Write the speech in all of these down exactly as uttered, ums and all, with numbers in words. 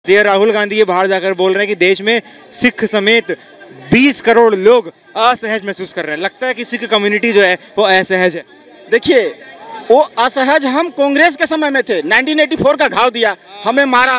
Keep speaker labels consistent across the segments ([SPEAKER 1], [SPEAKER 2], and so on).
[SPEAKER 1] ये राहुल गांधी ये बाहर जाकर बोल रहे हैं कि देश में सिख समेत बीस करोड़ लोग असहज महसूस कर रहे हैं। लगता है कि सिख कम्युनिटी जो है वो असहज है।
[SPEAKER 2] देखिए, वो असहज हम कांग्रेस के समय में थे। नाइनटीन एटी फोर का घाव दिया, हमें मारा,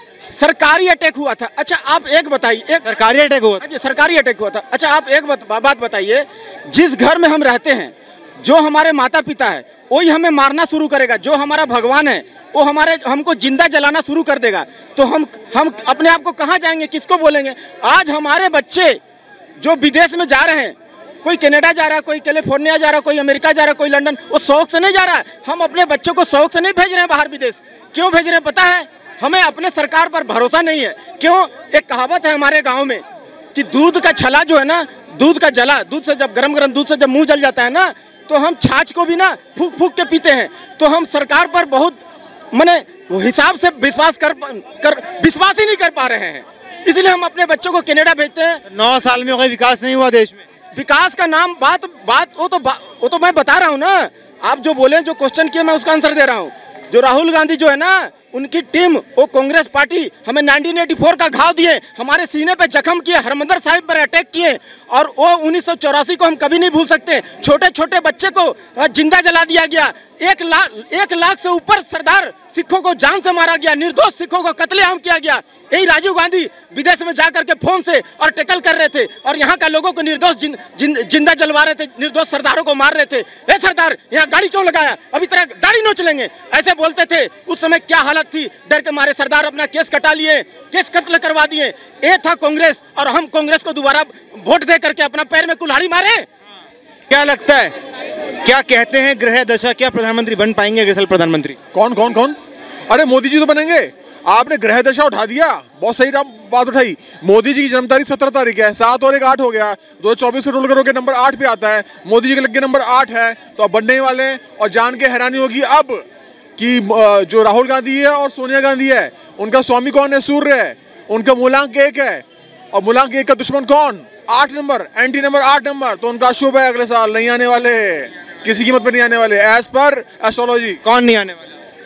[SPEAKER 2] सरकारी अटैक हुआ था। अच्छा आप एक बताइए, एक
[SPEAKER 1] सरकारी अटैक हुआ
[SPEAKER 2] था? सरकारी अटैक हुआ था। अच्छा आप एक बात बताइए, जिस घर में हम रहते हैं, जो हमारे माता पिता है वही हमें मारना शुरू करेगा, जो हमारा भगवान है वो हमारे हमको जिंदा जलाना शुरू कर देगा, तो हम हम अपने आप को कहाँ जाएंगे, किसको बोलेंगे? आज हमारे बच्चे जो विदेश में जा रहे हैं, कोई कनाडा जा रहा है, कोई कैलिफोर्निया जा रहा है, कोई अमेरिका जा रहा है, कोई लंदन, वो शौक से नहीं जा रहा है। हम अपने बच्चों को शौक से नहीं भेज रहे हैं बाहर विदेश। क्यों भेज रहे हैं पता है? हमें अपने सरकार पर भरोसा नहीं है। क्यों? एक कहावत है हमारे गाँव में कि दूध का छला जो है ना, दूध का जला, दूध से जब गरम गरम दूध से जब मुँह जल जाता है ना, तो हम छाछ को भी ना फूक फूक के पीते हैं। तो हम सरकार पर बहुत माने हिसाब से विश्वास कर कर विश्वास ही नहीं कर पा रहे हैं, इसलिए हम अपने बच्चों को कनाडा भेजते हैं।
[SPEAKER 1] नौ साल में कोई विकास नहीं हुआ देश में।
[SPEAKER 2] विकास का नाम बात बात वो तो वो तो मैं बता रहा हूँ ना। आप जो बोले, जो क्वेश्चन किए, मैं उसका आंसर दे रहा हूँ। जो राहुल गांधी जो है ना, उनकी टीम, वो कांग्रेस पार्टी हमें नाइनटीन एटी फोर का घाव दिए, हमारे सीने पे जख्म किए, हरमंदिर साहिब पर अटैक किए, और वो उन्नीस सौ चौरासी को हम कभी नहीं भूल सकते। छोटे छोटे बच्चे को जिंदा जला दिया गया। एक लाख एक लाख से ऊपर सरदार सिखों को जान से मारा गया, निर्दोष सिखों को कत्लेआम किया गया। यही राजीव गांधी विदेश में जाकर के फोन से और टेकल कर रहे थे, और यहाँ का लोगों को निर्दोष जिन, जिन, जिंदा जलवा रहे थे, निर्दोष सरदारों को मार रहे थे। ए सरदार, यहाँ गाड़ी क्यों लगाया? अभी तरह दाढ़ी नोच लेंगे, ऐसे बोलते थे। उस समय क्या हालत थी, डर के मारे सरदार अपना केस कटा लिए, केस कत्ल करवा दिए। ये था कांग्रेस, और हम कांग्रेस को दोबारा वोट दे करके अपना पैर में कुल्हाड़ी मारे।
[SPEAKER 1] क्या लगता है, क्या कहते हैं ग्रह दशा, क्या प्रधानमंत्री बन पाएंगे अगले साल प्रधानमंत्री?
[SPEAKER 3] कौन कौन कौन? अरे मोदी जी तो बनेंगे। आपने ग्रह दशा उठा दिया, बहुत सही बात उठाई। मोदी जी की जन्म तारीख सत्रह तारीख है, सात और एक आठ हो गया, दो हजार चौबीस से रोल करोगे नंबर आठ पे आता है। मोदी जी के लगे नंबर आठ है, तो अब बनने वाले हैं। और जान के हैरानी होगी अब कि जो राहुल गांधी है और सोनिया गांधी है, उनका स्वामी कौन है? सूर्य है। उनका मूलांक एक है, और मूलांक एक का दुश्मन कौन? आठ नंबर, एंटी नंबर आठ नंबर। तो उनका शुभ है, अगले साल नहीं आने वाले, किसी कीमत पे नहीं आने वाले, एज पर एस्ट्रोलॉजी।
[SPEAKER 1] कौन नहीं आने वाला?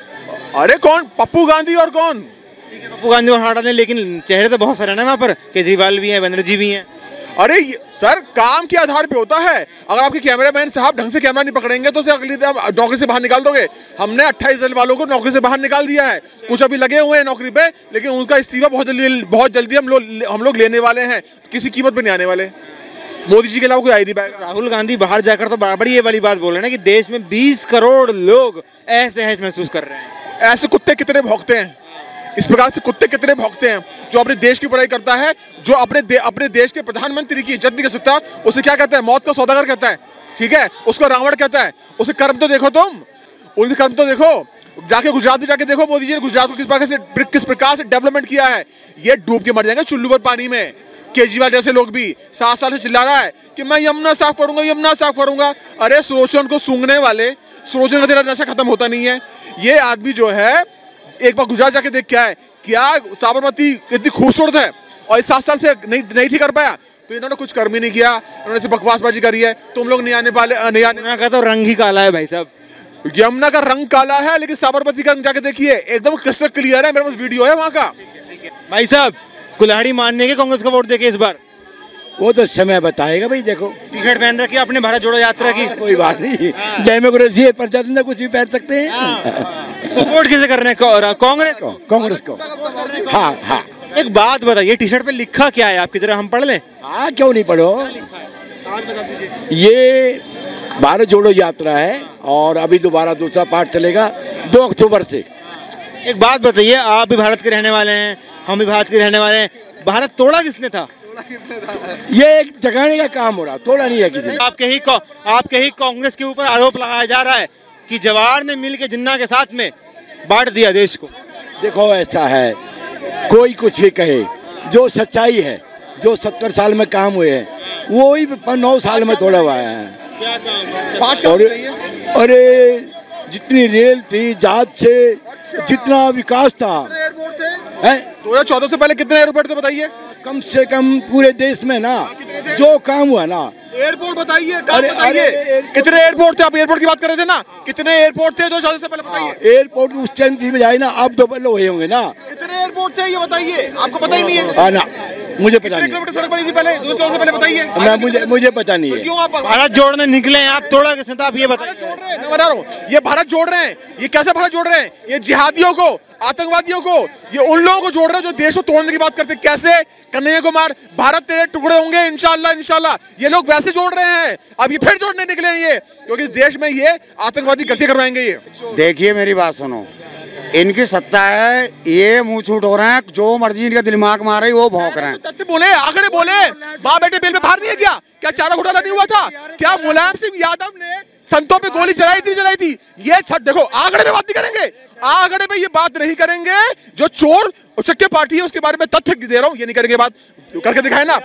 [SPEAKER 3] अरे कौन? पप्पू गांधी और कौन?
[SPEAKER 1] ठीक है, पप्पू गांधी और हटा दें, लेकिन चेहरे तो बहुत सारे ना वहाँ पर। केजरीवाल भी हैं, बनर्जी भी हैं।
[SPEAKER 3] अरे सर, काम के आधार पे होता है। अगर आपके कैमरामैन साहब ढंग से कैमरा नहीं पकड़ेंगे तो अगली नौकरी से बाहर निकाल दोगे। हमने अट्ठाईस साल वालों को नौकरी से बाहर निकाल दिया है। कुछ अभी लगे हुए हैं नौकरी पे, लेकिन उनका इस्तीफा बहुत जल्दी बहुत जल्दी हम लोग हम लोग लेने वाले हैं। किसी कीमत पे नहीं आने वाले। मोदी जी के अलावा कोई आई नहीं पाएगा।
[SPEAKER 1] राहुल गांधी बाहर जाकर तो बड़ी ये वाली बात बोल रहे हैं ना कि देश में बीस करोड़ लोग असहज महसूस कर रहे हैं।
[SPEAKER 3] ऐसे कुत्ते कितने भौंकते हैं, इस प्रकार से कुत्ते कितने भौंकते हैं। जो अपने देश की पढ़ाई करता है, जो अपने दे, अपने देश के प्रधानमंत्री की इज्जत नहीं कर सकता, उसे क्या कहता है? मौत का सौदागर कहता है। ठीक है, उसको रावण कहता है। उसे कर्म तो देखो, तुम उनके कर्म तो देखो। जाके गुजरात में जाके देखो, मोदी जी ने गुजरात को किस प्रकार से किस प्रकार से डेवलपमेंट किया है। ये डूब के मर जाएंगे चुल्लू पर पानी में। केजरीवाल जैसे लोग भी सात साल से चिल्ला रहा है कि मैं यमुना साफ करूंगा, यमुना साफ करूंगा। अरे सुलोचन को सूंघने वाले, सुलोचन का तेरा नशा खत्म होता नहीं है। ये आदमी जो है, एक बार गुजरात जाके देख क्या है, क्या साबरमती इतनी खूबसूरत है, और इस सात साल से नहीं नहीं ठीक कर पाया। तो इन्होंने कुछ कर्म ही नहीं किया, इन्होंने सिर्फ बकवासबाजी करी है। तुम लोग नहीं आने वाले, नहीं आने
[SPEAKER 1] का तो रंग ही काला है भाई साहब।
[SPEAKER 3] यमुना का रंग काला है, लेकिन साबरमती का रंग जाके देखिए, एकदम क्रिस्टल क्लियर है। मेरे पास वीडियो है वहाँ का।
[SPEAKER 1] भाई साहब, कुल्हाड़ी मारने के कांग्रेस का वोट देके इस बार?
[SPEAKER 4] वो तो समय बताएगा भाई। देखो,
[SPEAKER 1] टी शर्ट पहन रखी आपने भारत जोड़ो यात्रा की।
[SPEAKER 4] कोई बात नहीं, डेमोक्रेसी है, प्रजातंत्र कुछ भी पहन सकते हैं।
[SPEAKER 1] तो वोट किसे करने? कांग्रेस को?
[SPEAKER 4] कांग्रेस को। हाँ हाँ।
[SPEAKER 1] एक बात बताइए, टी शर्ट पे लिखा क्या है आपकी तरह, हम पढ़ लें?
[SPEAKER 4] हाँ, क्यों नहीं पढ़ो।
[SPEAKER 1] आज बता दीजिए।
[SPEAKER 4] ये भारत जोड़ो यात्रा है, और अभी दोबारा दूसरा पार्ट चलेगा दो अक्टूबर से।
[SPEAKER 1] एक बात बताइए, आप भी भारत के रहने वाले हैं, हम भी भारत के रहने वाले हैं, भारत तोड़ा किसने था?
[SPEAKER 4] ये एक जगाने का काम हो रहा, तोड़ा नहीं है किसी।
[SPEAKER 1] आपके ही आपके ही कांग्रेस के ऊपर आरोप लगाया जा रहा है कि जवाहर ने मिलकर जिन्ना के साथ में बांट दिया देश को।
[SPEAKER 4] देखो, ऐसा है, कोई कुछ भी कहे, जो सच्चाई है, जो सत्तर साल में काम हुए हैं, वो ही नौ साल में तोड़ा हुआ है।
[SPEAKER 1] क्या काम?
[SPEAKER 4] और अरे जितनी रेल थी, जहाज से जितना विकास था,
[SPEAKER 3] दो हजार चौदह से पहले कितने एयरपोर्ट थे बताइए?
[SPEAKER 4] कम से कम पूरे देश में ना जो काम हुआ ना,
[SPEAKER 3] एयरपोर्ट बताइए, बताइए कितने एयरपोर्ट थे? आप एयरपोर्ट की बात कर रहे थे ना, कितने एयरपोर्ट थे जो शादी से पहले? बताइए।
[SPEAKER 4] एयरपोर्ट उस टाइम थी बजाय ना, अब डबल हुए होंगे ना।
[SPEAKER 3] कितने एयरपोर्ट थे ये बताइए, आपको पता ही नहीं है?
[SPEAKER 4] हाँ ना, मुझे पता नहीं।
[SPEAKER 3] किलोमीटर सड़क बनी थी पहले, दूसरे से पहले बताइए।
[SPEAKER 4] मैं मुझे मुझे पता नहीं है।
[SPEAKER 3] क्यों आप
[SPEAKER 1] भारत जोड़ने निकले हैं आप, थोड़ा किसी आप ये बताइए।
[SPEAKER 3] जोड़ रहे हैं, मैं बता रहा हूँ, ये भारत जोड़ रहे हैं। ये कैसे भारत जोड़ रहे हैं? ये जिहादियों को, आतंकवादियों को, ये उन लोगों को जोड़ रहे हैं जो देश को तोड़ने की बात करते हैं। कैसे? कन्हैया कुमार, भारत तेरे टुकड़े होंगे इंशाल्लाह इंशाल्लाह। ये लोग वैसे जोड़ रहे हैं, अब ये फिर जोड़ने निकले हैं ये, क्योंकि देश में ये आतंकवादी गलती करवाएंगे ये।
[SPEAKER 5] देखिए मेरी बात सुनो, इनकी सत्ता है, ये मुंह छूट हो रहे हैं, जो मर्जी इनका दिमाग मार रही वो भौंक रहे हैं।
[SPEAKER 3] तथ्य बोले, आंकड़े बोले। माँ बेटे बिल में बाहर नहीं है क्या? क्या चारा घोटाला नहीं हुआ था? क्या मुलायम सिंह यादव ने संतों पे गोली चलाई थी चलाई थी? ये सब देखो, आंकड़े पे बात नहीं करेंगे, आंकड़े पे ये बात नहीं करेंगे। जो चोर उचक्के पार्टी है उसके बारे में तथ्य दे रहा हूँ, ये नहीं करेंगे बात, करके दिखाए ना।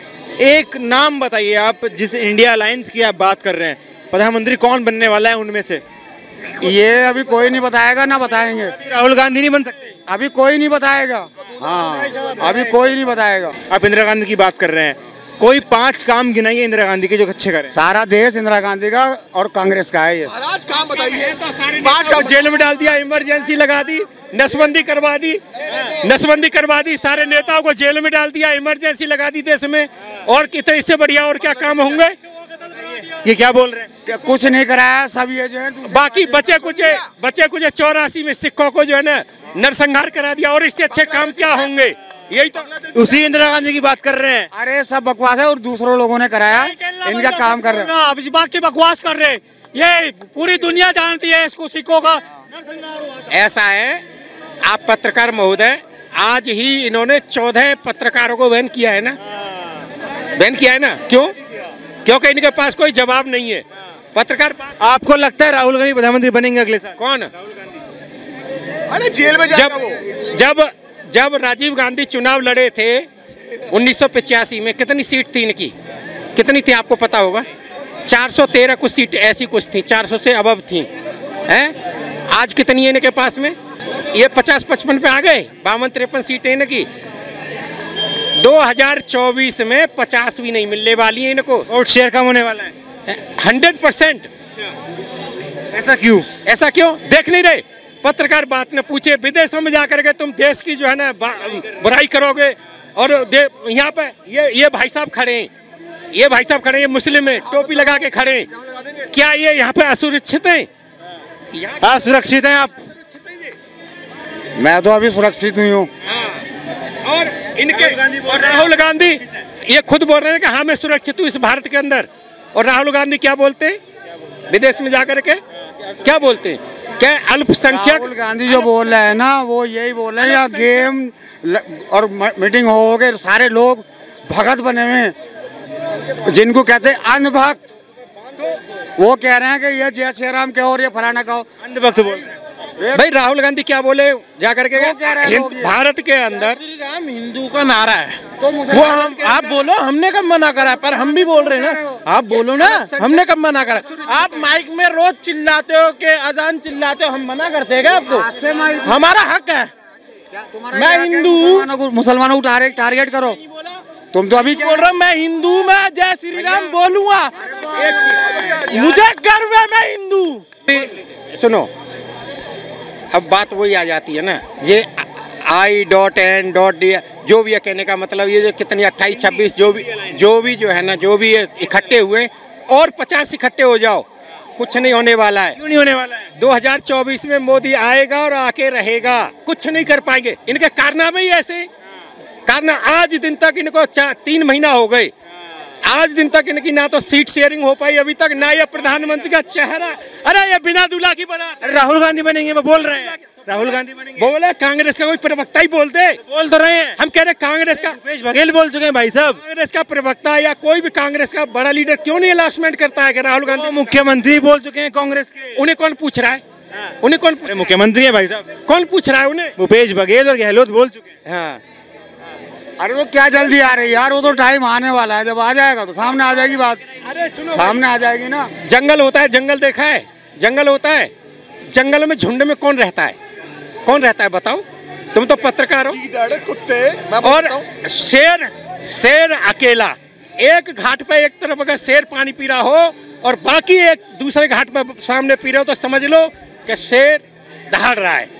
[SPEAKER 1] एक नाम बताइए आप, जिस इंडिया अलायंस की आप बात कर रहे हैं, प्रधानमंत्री कौन बनने वाला है उनमें से?
[SPEAKER 5] ये अभी कोई नहीं बताएगा ना बताएंगे।
[SPEAKER 1] राहुल गांधी नहीं बन सकते?
[SPEAKER 5] अभी कोई नहीं बताएगा। हाँ, अभी कोई नहीं बताएगा।
[SPEAKER 1] आप इंदिरा गांधी की बात कर रहे हैं, कोई पांच काम गिनाइए इंदिरा गांधी के जो अच्छे करें।
[SPEAKER 5] सारा देश इंदिरा गांधी का और कांग्रेस का है ये।
[SPEAKER 3] महाराज काम बताइए।
[SPEAKER 2] पांच का जेल में डाल दिया, इमरजेंसी लगा दी, नसबंदी करवा दी, नसबंदी करवा दी, सारे नेताओं को जेल में डाल दिया, इमरजेंसी लगा दी देश में। और कितने इससे बढ़िया और क्या काम होंगे?
[SPEAKER 1] ये क्या बोल रहे हैं?
[SPEAKER 5] कुछ नहीं कराया, सब ये जो है
[SPEAKER 2] बाकी बचे कुछ बचे कुछ चौरासी में सिखों को जो है ना नरसंहार करा दिया, और इससे अच्छे काम क्या होंगे? यही तो
[SPEAKER 1] उसी इंदिरा गांधी की बात कर रहे हैं।
[SPEAKER 5] अरे सब बकवास है, और दूसरों लोगों ने कराया, इनका काम कर रहे हैं।
[SPEAKER 2] अब इस बात की बकवास कर रहे हैं, ये पूरी दुनिया जानती है इसको, सिखों का ऐसा है। आप पत्रकार महोदय, आज ही इन्होंने चौदह पत्रकारों को बैन किया है ना, बैन किया है ना। क्यों? क्योंकि इनके पास कोई जवाब नहीं है। पत्रकार,
[SPEAKER 1] आपको लगता है राहुल गांधी प्रधानमंत्री बनेंगे अगले साल?
[SPEAKER 2] कौन?
[SPEAKER 3] अरे जेल में
[SPEAKER 2] जब जब जब राजीव गांधी चुनाव लड़े थे उन्नीस सौ पचासी में, कितनी सीट थी इनकी? कितनी थी आपको पता होगा? चार सौ तेरह कुछ सीट ऐसी कुछ थी, चार सौ से अबव थी। हैं? आज कितनी है इनके पास में? ये पचास पचपन पे आ गए, बावन तिरपन सीटें इनकी। दो हज़ार चौबीस में पचास भी नहीं मिलने वाली है इनको।
[SPEAKER 1] वोट शेयर कम होने वाला है
[SPEAKER 2] हंड्रेड परसेंट।
[SPEAKER 1] ऐसा क्यों?
[SPEAKER 2] ऐसा क्यों? देख नहीं रहे? पत्रकार बात न पूछे, विदेशों में जाकर के तुम देश की जो है ना बुराई करोगे। और यहाँ पे ये ये भाई साहब खड़े हैं, ये भाई साहब खड़े हैं, मुस्लिम है, टोपी लगा के खड़े हैं। क्या ये यहाँ पे असुरक्षित हैं?
[SPEAKER 1] असुरक्षित हैं आप?
[SPEAKER 5] मैं तो अभी सुरक्षित हुई हूँ।
[SPEAKER 2] और इनके और राहुल गांधी ये खुद बोल रहे हैं कि हाँ मैं सुरक्षित हूँ इस भारत के अंदर। और राहुल गांधी क्या बोलते हैं विदेश में जाकर के? क्या बोलते हैं? क्या अल्पसंख्यक?
[SPEAKER 5] राहुल गांधी जो बोल रहे हैं ना, वो यही बोल रहे हैं, या गेम ल, और मीटिंग हो गए, सारे लोग भगत बने हुए, जिनको कहते हैं अंधभक्त। वो कह रहे हैं कि ये जय श्री राम कहो और ये फलाना कहो,
[SPEAKER 1] अंधभक्त बोल।
[SPEAKER 2] भाई राहुल गांधी क्या बोले जाकर के? भारत के अंदर
[SPEAKER 6] श्री राम हिंदू का नारा है,
[SPEAKER 5] तो
[SPEAKER 6] वो हम आप बोलो, हमने कब मना करा? पर हम भी बोल रहे हैं ना, आप बोलो ना, हमने कब मना करा? आप माइक में रोज चिल्लाते हो कि अजान चिल्लाते हो, हम मना करते हैं क्या आपको? हमारा हक है। मैं हिंदू,
[SPEAKER 5] मुसलमानों को टारगेट करो। तुम तो अभी
[SPEAKER 6] बोल रहा हूँ मैं हिंदू, मैं जय श्री राम बोलूंगा, मुझे गर्व है मैं हिंदू।
[SPEAKER 2] सुनो, अब बात वही आ जाती है ना, ये I dot N dot D, जो भी है कहने का मतलब ये जो कितनी अट्ठाईस छब्बीस जो भी जो भी जो है ना, जो भी इकट्ठे हुए और पचास इकट्ठे हो जाओ, कुछ नहीं होने वाला है।
[SPEAKER 1] क्यों नहीं होने वाला है?
[SPEAKER 2] दो हज़ार चौबीस में मोदी आएगा और आके रहेगा, कुछ नहीं कर पाएंगे। इनके कारनामे ही ऐसे, कारण आज दिन तक इनको तीन महीना हो गए, आज दिन तक इनकी ना तो सीट शेयरिंग हो पाई अभी तक, ना ये प्रधानमंत्री का चेहरा। अरे ये बिना दूल्हा की बना।
[SPEAKER 1] राहुल गांधी बनेंगे वो बोल रहे हैं, राहुल गांधी बनेंगे
[SPEAKER 2] बोले, कांग्रेस का कोई प्रवक्ता ही बोलते
[SPEAKER 1] बोल तो रहे हैं।
[SPEAKER 2] हम कह रहे कांग्रेस का
[SPEAKER 1] भूपेश बघेल बोल चुके हैं भाई साहब।
[SPEAKER 2] कांग्रेस का प्रवक्ता या कोई भी कांग्रेस का बड़ा लीडर क्यों नहीं अनाउंसमेंट करता है कि राहुल गांधी?
[SPEAKER 1] मुख्यमंत्री बोल चुके हैं कांग्रेस के।
[SPEAKER 2] उन्हें कौन पूछ रहा है? उन्हें कौन?
[SPEAKER 1] मुख्यमंत्री है भाई साहब।
[SPEAKER 2] कौन पूछ रहा है उन्हें?
[SPEAKER 1] भूपेश बघेल और गहलोत बोल चुके हैं।
[SPEAKER 2] हाँ,
[SPEAKER 5] अरे तो क्या जल्दी आ रही यार, वो तो टाइम आने वाला है, जब आ जाएगा तो सामने आ जाएगी बात।
[SPEAKER 2] अरे सुनो,
[SPEAKER 5] सामने आ जाएगी ना।
[SPEAKER 2] जंगल होता है, जंगल देखा है? जंगल होता है, जंगल में झुंड में कौन रहता है? कौन रहता है बताओ? तुम तो पत्रकार हो।
[SPEAKER 3] कुत्ते
[SPEAKER 2] और शेर शेर अकेला एक घाट पे एक तरफ अगर शेर पानी पी रहा हो और बाकी एक दूसरे घाट पे सामने पी रहे हो तो समझ लो कि शेर दहाड़ रहा है।